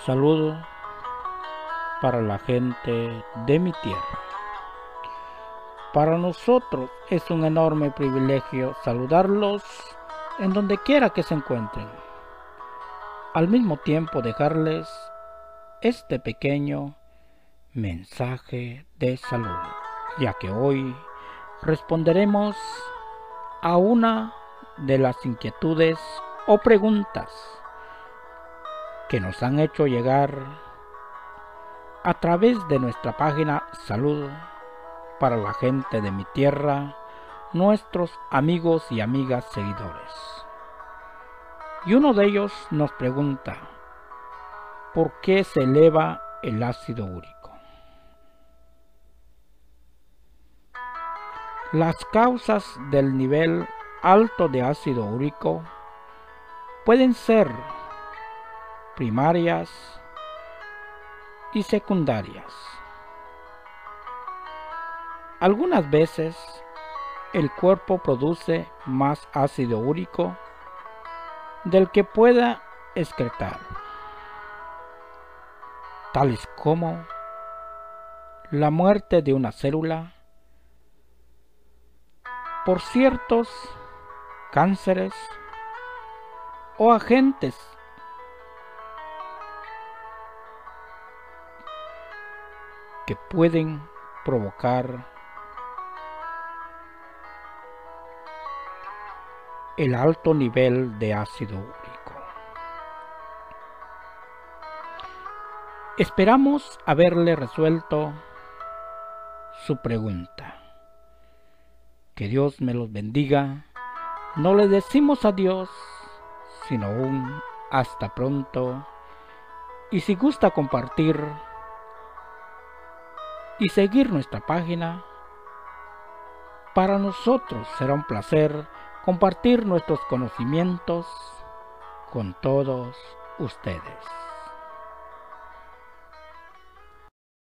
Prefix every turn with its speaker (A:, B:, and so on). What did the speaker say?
A: Saludo para la gente de mi tierra. Para nosotros es un enorme privilegio saludarlos en donde quiera que se encuentren. Al mismo tiempo dejarles este pequeño mensaje de salud, ya que hoy responderemos a una de las inquietudes o preguntas que nos han hecho llegar a través de nuestra página Salud para la gente de mi tierra, nuestros amigos y amigas seguidores. Y uno de ellos nos pregunta, ¿por qué se eleva el ácido úrico? Las causas del nivel alto de ácido úrico pueden ser primarias y secundarias. Algunas veces el cuerpo produce más ácido úrico del que pueda excretar, tales como la muerte de una célula por ciertos cánceres o agentes que pueden provocar el alto nivel de ácido úrico. Esperamos haberle resuelto su pregunta. Que Dios me los bendiga. No le decimos adiós, sino un hasta pronto. Y si gusta compartir y seguir nuestra página, para nosotros será un placer compartir nuestros conocimientos con todos ustedes.